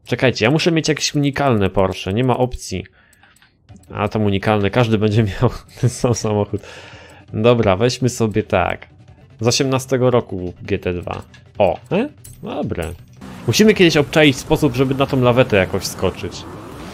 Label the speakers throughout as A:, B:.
A: Czekajcie, ja muszę mieć jakieś unikalne Porsche, nie ma opcji. A tam unikalne, każdy będzie miał ten sam samochód. Dobra, weźmy sobie tak. Z 18 roku GT2. O, dobra. Musimy kiedyś obczaić sposób, żeby na tą lawetę jakoś skoczyć.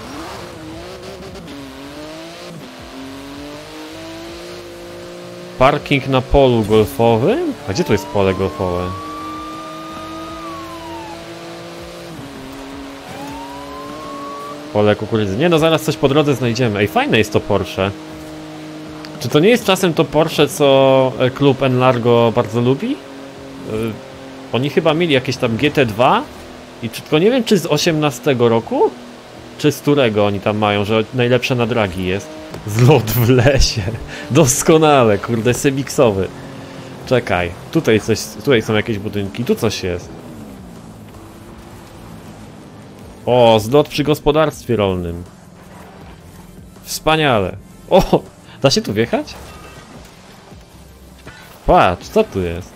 A: Parking na polu golfowym? A gdzie tu jest pole golfowe? Pole kukurydzy. Nie no, zaraz coś po drodze znajdziemy. Ej, fajne jest to Porsche. Czy to nie jest czasem to Porsche, co klub Enlargo bardzo lubi? Oni chyba mieli jakieś tam GT2 i tylko nie wiem, czy z 18 roku? Czy z którego oni tam mają, że najlepsze na dragi jest? Zlot w lesie. Doskonale, kurde, semiksowy. Czekaj, tutaj są jakieś budynki, tu coś jest. O, zlot przy gospodarstwie rolnym. Wspaniale. O, da się tu wjechać? Patrz, co tu jest?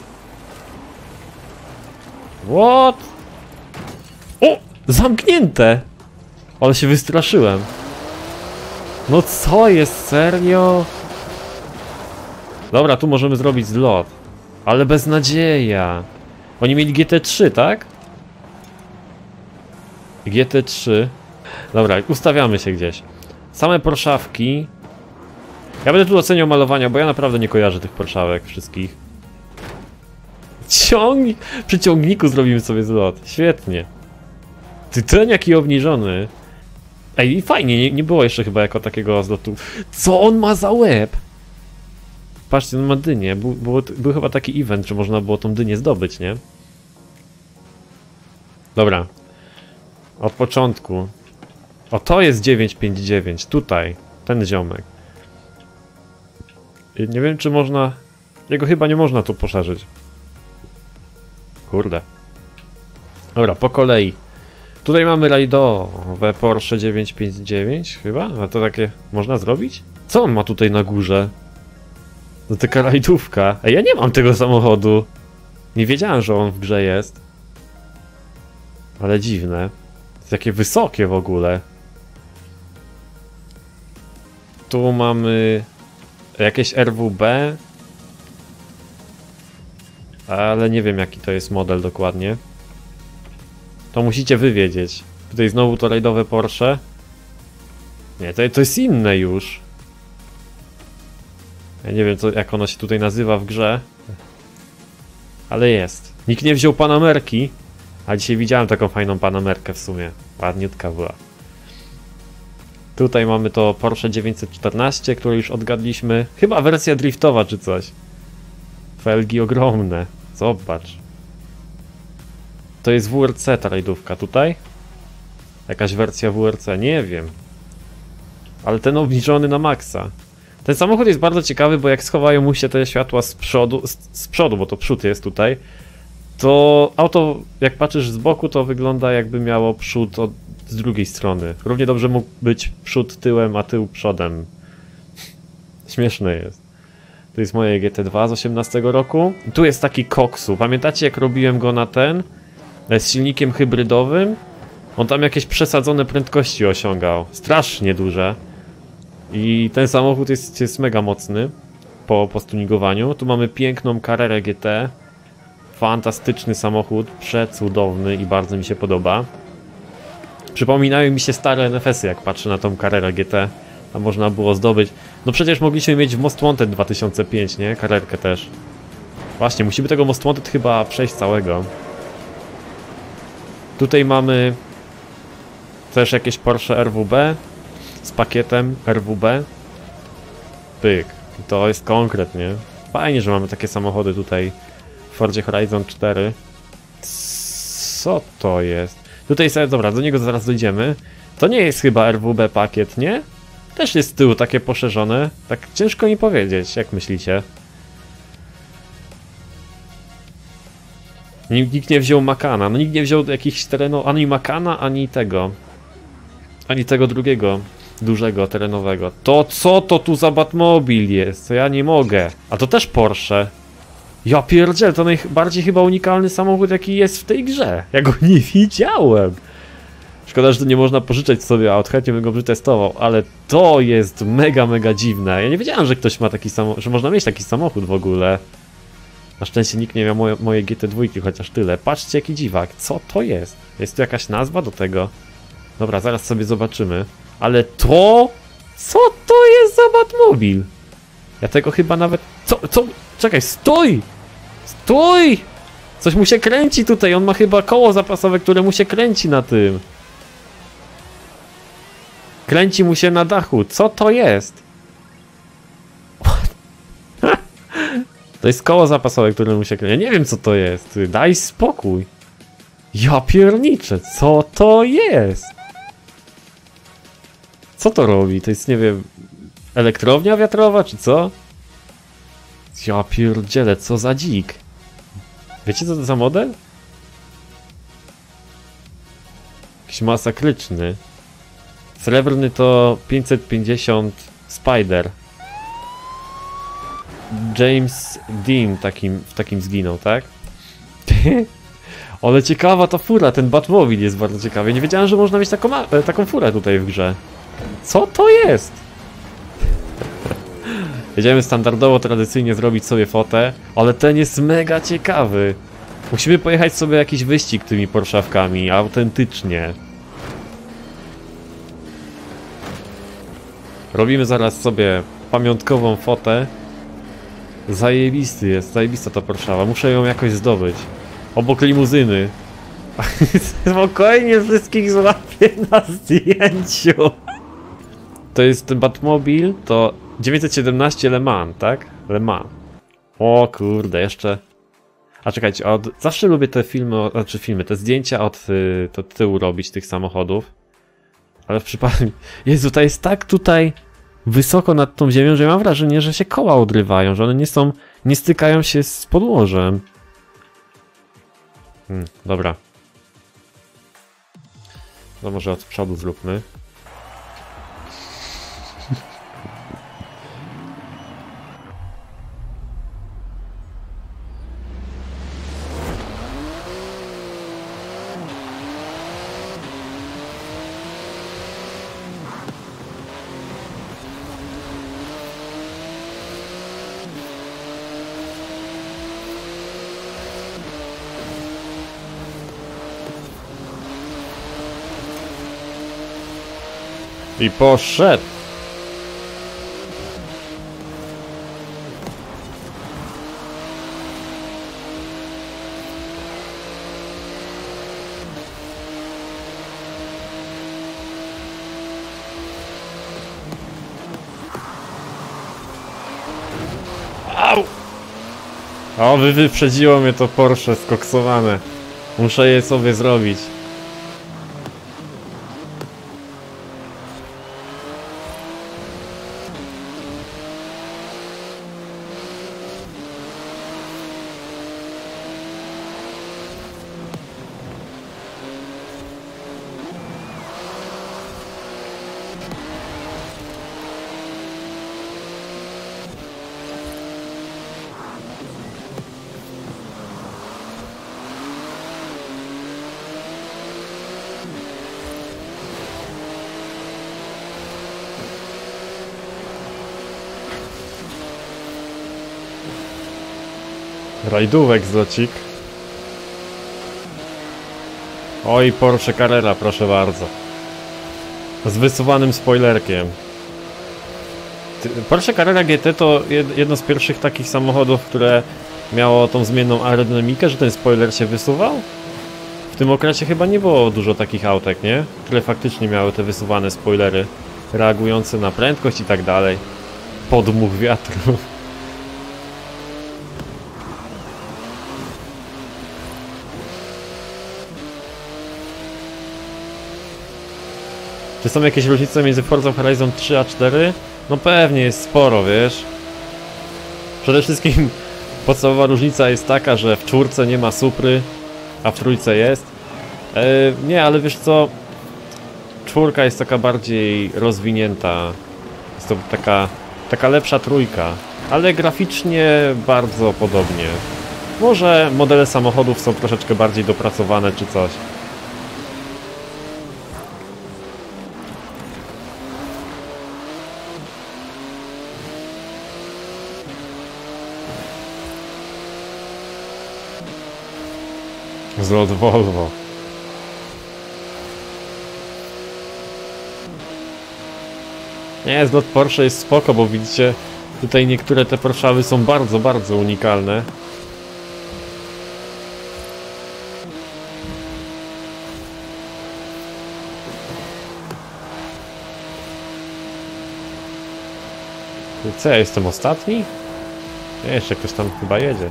A: What? O, zamknięte! Ale się wystraszyłem. No co jest, serio? Dobra, tu możemy zrobić zlot. Ale beznadzieja. Oni mieli GT3, tak? GT3. Dobra, ustawiamy się gdzieś. Same porszawki. Ja będę tu oceniał malowania, bo ja naprawdę nie kojarzę tych porszawek wszystkich. Ciągnik! Przy ciągniku zrobimy sobie zlot. Świetnie. Ty ten jaki obniżony. Ej, fajnie, nie było jeszcze chyba jako takiego zlotu. Co on ma za łeb? Patrzcie, on ma dynię. Był chyba taki event, że można było tą dynię zdobyć, nie? Dobra. Od początku. O, to jest 959. Tutaj. Ten ziomek. Nie wiem, czy można... Jego chyba nie można tu poszerzyć. Kurde. Dobra, po kolei. Tutaj mamy rajdowe Porsche 959 chyba? A to takie można zrobić? Co on ma tutaj na górze? To taka rajdówka. Ej, ja nie mam tego samochodu. Nie wiedziałem, że on w grze jest. Ale dziwne. Jest takie wysokie w ogóle. Tu mamy jakieś RWB. Ale nie wiem, jaki to jest model dokładnie. To musicie wy wiedzieć. Tutaj znowu to rajdowe Porsche. Nie, to jest inne już. Ja nie wiem, jak ono się tutaj nazywa w grze. Ale jest. Nikt nie wziął Panamerki. A dzisiaj widziałem taką fajną Panamerkę w sumie. Ładniutka była. Tutaj mamy to Porsche 914, które już odgadliśmy. Chyba wersja driftowa czy coś. Felgi ogromne. Zobacz. To jest WRC ta rajdówka tutaj? Jakaś wersja WRC? Nie wiem. Ale ten obniżony na maksa. Ten samochód jest bardzo ciekawy, bo jak schowają mu się te światła z przodu, bo to przód jest tutaj, to auto, jak patrzysz z boku, to wygląda jakby miało przód z drugiej strony. Równie dobrze mógł być przód tyłem, a tył przodem. Śmieszne jest. To jest moje GT2 z 18 roku. I tu jest taki koksu. Pamiętacie, jak robiłem go na ten? Z silnikiem hybrydowym? On tam jakieś przesadzone prędkości osiągał. Strasznie duże. I ten samochód jest mega mocny po stuningowaniu. Tu mamy piękną Carrerę GT. Fantastyczny samochód, przecudowny i bardzo mi się podoba. Przypominają mi się stare NFS-y, jak patrzę na tą Carrerę GT. Tam można było zdobyć. No przecież mogliśmy mieć w Most Wanted 2005, nie? Carrerkę też. Właśnie, musimy tego Most Wanted chyba przejść całego. Tutaj mamy też jakieś Porsche RWB z pakietem RWB. Pyk. To jest konkret, nie? Fajnie, że mamy takie samochody tutaj w Fordzie Horizon 4. Co to jest? Tutaj sobie, dobra, do niego zaraz dojdziemy. To nie jest chyba RWB pakiet, nie? Też jest z tyłu takie poszerzone. Tak ciężko mi powiedzieć, jak myślicie? Nikt nie wziął Makana. No nikt nie wziął jakichś terenów, ani Makana, ani tego. Ani tego drugiego, dużego, terenowego. To co to tu za Batmobil jest? Ja nie mogę. A to też Porsche. Ja pierdzielę, to najbardziej chyba unikalny samochód, jaki jest w tej grze. Ja go nie widziałem. Szkoda, że tu nie można pożyczać sobie aut, chętnie bym go przetestował, ale to jest mega dziwne. Ja nie wiedziałem, że ktoś ma taki samochód, że można mieć taki samochód w ogóle. Na szczęście nikt nie miał mojej GT2, chociaż tyle. Patrzcie, jaki dziwak. Co to jest? Jest tu jakaś nazwa do tego? Dobra, zaraz sobie zobaczymy. Ale to... Co to jest za Batmobil? Ja tego chyba nawet... Co? Czekaj, stój! Stój! Coś mu się kręci tutaj, on ma chyba koło zapasowe, które mu się kręci na tym. Kręci mu się na dachu. Co to jest? To jest koło zapasowe, które mu się kręci. Ja nie wiem, co to jest. Daj spokój. Ja pierniczę, co to jest? Co to robi? To jest, nie wiem, elektrownia wiatrowa, czy co? Ja pierdzielę, co za dzik. Wiecie, co to za model? Jakiś masakryczny. Srebrny to 550 Spider. James Dean w takim zginął, tak? Ale ciekawa ta fura, ten Batmobil jest bardzo ciekawy. Nie wiedziałem, że można mieć taką furę tutaj w grze. Co to jest? Jedziemy standardowo, tradycyjnie zrobić sobie fotę, ale ten jest mega ciekawy. Musimy pojechać sobie jakiś wyścig tymi Porszawkami, autentycznie. Robimy zaraz sobie pamiątkową fotę. Zajebisty jest, zajebista ta Porszawa, muszę ją jakoś zdobyć. Obok limuzyny. Spokojnie wszystkich złapię na zdjęciu. To jest ten Batmobil, to 917 Le Mans, tak? Le Mans. O kurde, jeszcze... A czekajcie, zawsze lubię te filmy, te zdjęcia od tyłu robić tych samochodów. Ale w przypadku... Jezu, to jest tak tutaj wysoko nad tą ziemią, że ja mam wrażenie, że się koła odrywają, że one nie stykają się z podłożem. Dobra. No może od przodu zróbmy. I poszedł. Au! O, wyprzedziło mnie to Porsche skoksowane. Muszę je sobie zrobić. Rajdówek zlocik. Oj, Porsche Carrera, proszę bardzo. Z wysuwanym spoilerkiem. Porsche Carrera GT to jedno z pierwszych takich samochodów, które miało tą zmienną aerodynamikę, że ten spoiler się wysuwał. W tym okresie chyba nie było dużo takich autek, nie? Które faktycznie miały te wysuwane spoilery, reagujące na prędkość i tak dalej. Podmuch wiatru. Czy są jakieś różnice między Forza Horizon 3 a 4? No pewnie jest sporo, wiesz. Przede wszystkim podstawowa różnica jest taka, że w czwórce nie ma Supry, a w trójce jest. Nie, ale wiesz co? Czwórka jest taka bardziej rozwinięta. Jest to taka lepsza trójka. Ale graficznie bardzo podobnie. Może modele samochodów są troszeczkę bardziej dopracowane czy coś. Zlot Volvo. Nie, zlot Porsche jest spoko, bo widzicie, tutaj niektóre te Porschały są bardzo, bardzo unikalne. Co, ja jestem ostatni? Nie, jeszcze ktoś tam chyba jedzie.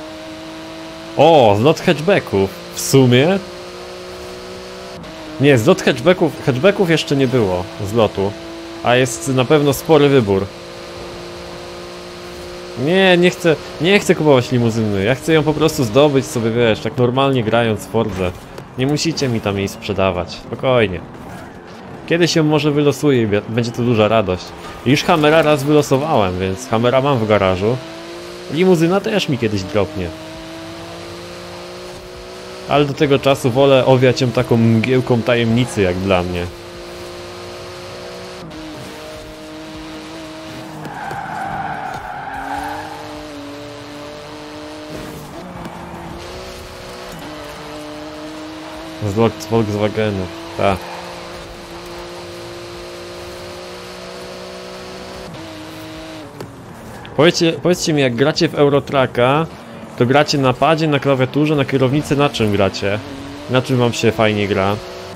A: O, zlot hatchbacków. W sumie? Nie, zlot hatchbacków. Hatchbacków jeszcze nie było zlotu. A jest na pewno spory wybór. Nie, nie chcę kupować limuzyny. Ja chcę ją po prostu zdobyć sobie, wiesz, tak normalnie grając w Fordze. Nie musicie mi tam jej sprzedawać. Spokojnie. Kiedyś ją może wylosuję i będzie to duża radość. Już Hammera raz wylosowałem, więc Hammera mam w garażu. Limuzyna też mi kiedyś dropnie. Ale do tego czasu wolę owiać ją taką mgiełką tajemnicy jak dla mnie. Z Volkswagenu, tak. Powiedzcie mi, jak gracie w Eurotracka, to gracie na padzie, na klawiaturze, na kierownicy, na czym gracie? Na czym wam się fajnie gra?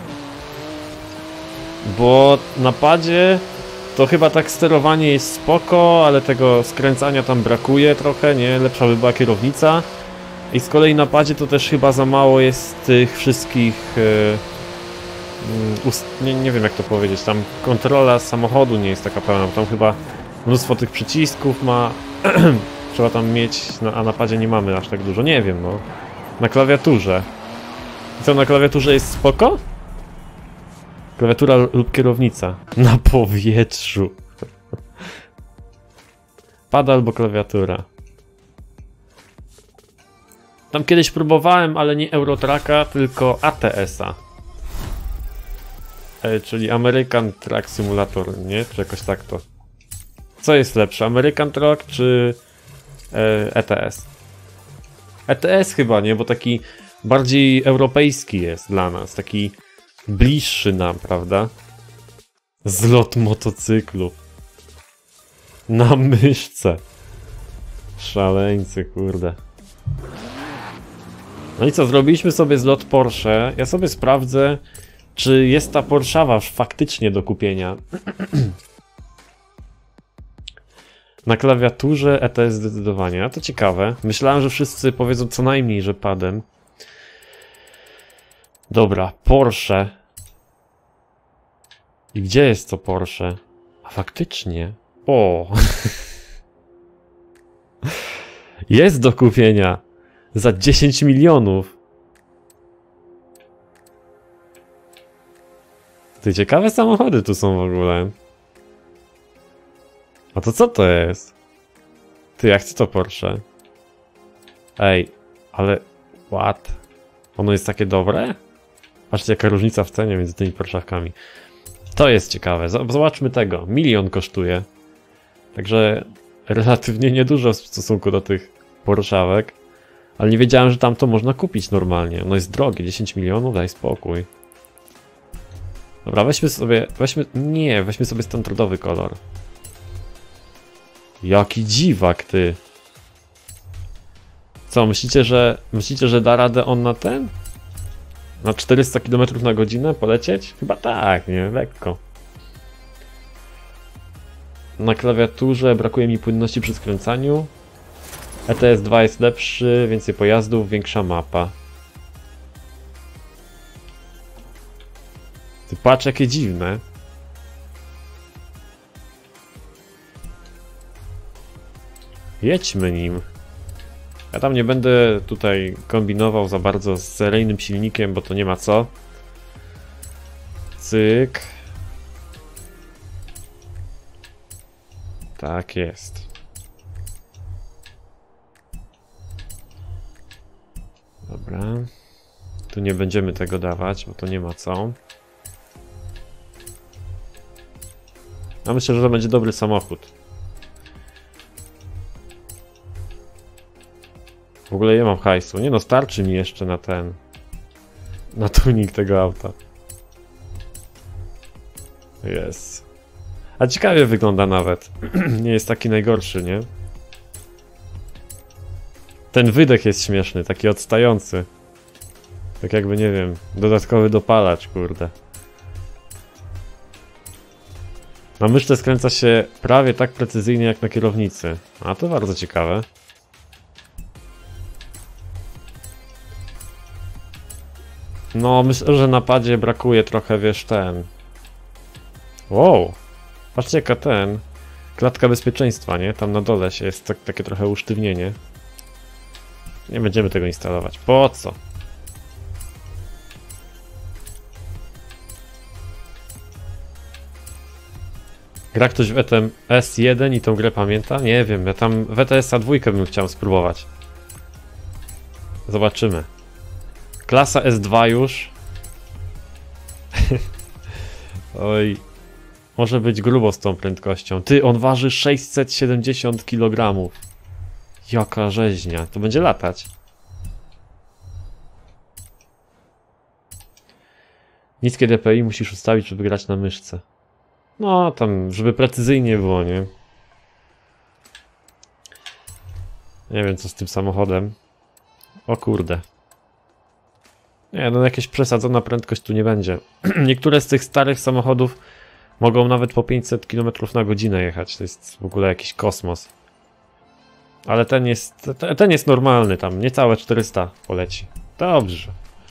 A: Bo na padzie to chyba tak sterowanie jest spoko, ale tego skręcania tam brakuje trochę, nie? Lepsza by była kierownica. I z kolei na padzie to też chyba za mało jest tych wszystkich... nie wiem jak to powiedzieć, tam kontrola samochodu nie jest taka pełna, bo tam chyba mnóstwo tych przycisków ma... Trzeba tam mieć, a na padzie nie mamy aż tak dużo, nie wiem no. Na klawiaturze. Co, na klawiaturze jest spoko? Klawiatura lub kierownica. Na powietrzu. Pada albo klawiatura. Tam kiedyś próbowałem, ale nie Eurotracka, tylko ATS-a. Czyli American Truck Simulator, nie? Czy jakoś tak to. Co jest lepsze, American Truck czy ETS? ETS chyba, nie? Bo taki bardziej europejski jest dla nas, taki bliższy nam, prawda? Zlot motocyklu. Na myszce. Szaleńcy, kurde. No i co, zrobiliśmy sobie zlot Porsche. Ja sobie sprawdzę, czy jest ta Porschawa faktycznie do kupienia. Na klawiaturze ETS zdecydowanie, a to ciekawe. Myślałem, że wszyscy powiedzą co najmniej, że padem. Dobra, Porsche. I gdzie jest to Porsche? A faktycznie. O! Jest do kupienia. Za 10 milionów. Ty, ciekawe samochody tu są w ogóle. A to co to jest? Ty, jak chcę to Porsche? Ej, ale... What? Ono jest takie dobre? Patrzcie, jaka różnica w cenie między tymi Porszawkami. To jest ciekawe. Zobaczmy tego. 1 milion kosztuje. Także relatywnie niedużo w stosunku do tych Porszawek. Ale nie wiedziałem, że tam to można kupić normalnie. Ono jest drogie. 10 milionów? Daj spokój. Dobra, weźmy sobie... weźmy sobie standardowy kolor. Jaki dziwak, ty. Co, myślicie, że da radę on na ten? Na 400 km na godzinę polecieć? Chyba tak, nie? Lekko. Na klawiaturze brakuje mi płynności przy skręcaniu. ETS 2 jest lepszy, więcej pojazdów, większa mapa. Ty patrz, jakie dziwne. Jedźmy nim. Ja tam nie będę tutaj kombinował za bardzo z seryjnym silnikiem, bo to nie ma co. Cyk. Tak jest. Dobra. Tu nie będziemy tego dawać, bo to nie ma co. Ja myślę, że to będzie dobry samochód. W ogóle nie mam hajsu. Nie no, starczy mi jeszcze na ten. na tuning tego auta. Jest. A ciekawie wygląda nawet. Nie jest taki najgorszy, nie? Ten wydech jest śmieszny, taki odstający. Tak jakby, nie wiem, dodatkowy dopalacz, kurde. Na myszce skręca się prawie tak precyzyjnie jak na kierownicy. A to bardzo ciekawe. No, myślę, że na padzie brakuje trochę, wiesz, ten... Wow! Patrzcie jaka klatka bezpieczeństwa, nie? Tam na dole się jest takie trochę usztywnienie. Nie będziemy tego instalować. Po co? Gra ktoś w ETS-1 i tą grę pamięta? Nie wiem, ja tam w ETS-a 2 bym chciał spróbować. Zobaczymy. Klasa S2 już. Oj. Może być grubo z tą prędkością. Ty, on waży 670 kg. Jaka rzeźnia. To będzie latać. Niskie DPI musisz ustawić, żeby grać na myszce. No, tam, żeby precyzyjnie było, nie? Nie wiem, co z tym samochodem. O kurde. Nie, no jakieś przesadzona prędkość tu nie będzie. Niektóre z tych starych samochodów mogą nawet po 500 km na godzinę jechać. To jest w ogóle jakiś kosmos. Ale ten jest normalny, tam niecałe 400 poleci. Dobrze.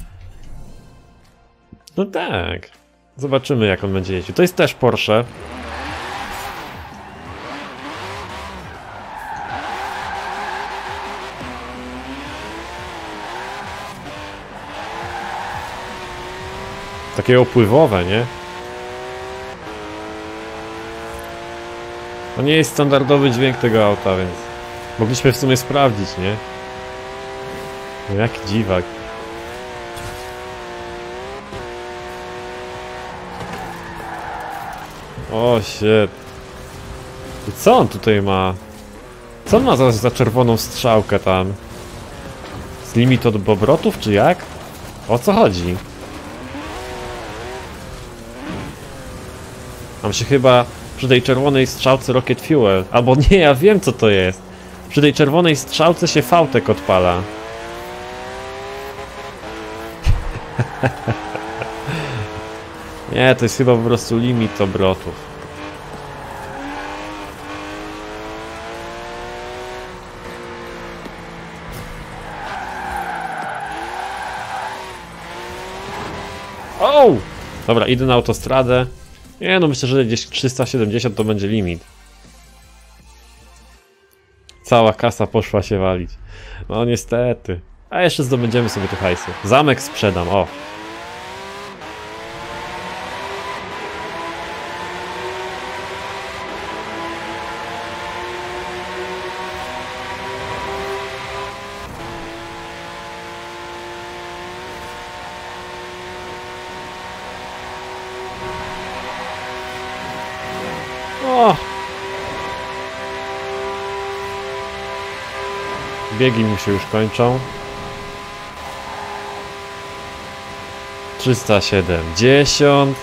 A: No tak. Zobaczymy, jak on będzie jeździł. To jest też Porsche. Takie opływowe, nie? To nie jest standardowy dźwięk tego auta, więc mogliśmy w sumie sprawdzić, nie? No jaki dziwak. O shit. I co on tutaj ma? Co on ma za czerwoną strzałkę tam? Z limit od obrotów, czy jak? O co chodzi? Mam się chyba przy tej czerwonej strzałce Rocket Fuel. Albo nie, ja wiem co to jest. Przy tej czerwonej strzałce się fałtek odpala. Nie, to jest chyba po prostu limit obrotów. O! Dobra, idę na autostradę. Nie, no myślę, że gdzieś 370 to będzie limit. Cała kasa poszła się walić. No niestety. A jeszcze zdobędziemy sobie te hajsy. Zamek sprzedam, o. O! Biegi mu się już kończą. 370.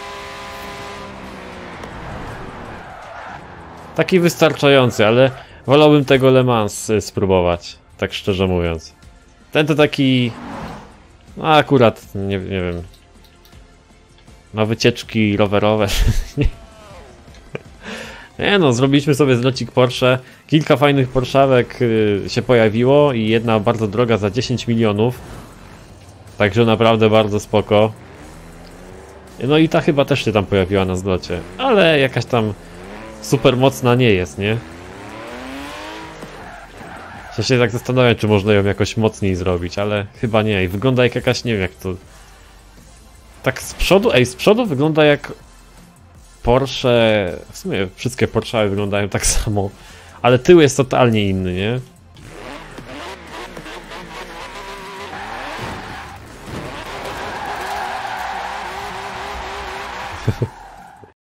A: Taki wystarczający, ale wolałbym tego Le Mans spróbować, tak szczerze mówiąc. Ten to taki... No akurat, nie wiem... Na wycieczki rowerowe. Nie no, zrobiliśmy sobie zlocik Porsche. Kilka fajnych Porszawek się pojawiło i jedna bardzo droga za 10 milionów. Także naprawdę bardzo spoko. No i ta chyba też się tam pojawiła na zlocie. Ale jakaś tam super mocna nie jest, nie? Ja się tak zastanawiam, czy można ją jakoś mocniej zrobić, ale chyba nie. I wygląda jak jakaś, nie wiem jak to... Tak z przodu, z przodu wygląda jak... Porsche, w sumie wszystkie Porsche wyglądają tak samo, ale tył jest totalnie inny, nie?